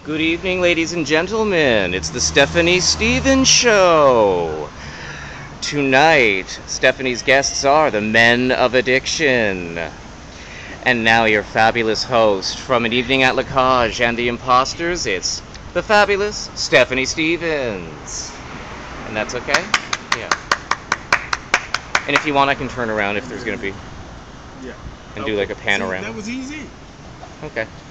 Good evening, ladies and gentlemen. It's the Stephanie Stevens Show. Tonight, Stephanie's guests are the Men of Addiction. And now your fabulous host from An Evening at La Cage and the Imposters, it's the fabulous Stephanie Stevens. And that's okay? Yeah. And if you want, I can turn around if there's going to be... Yeah. And do like a panorama. That was easy. Okay.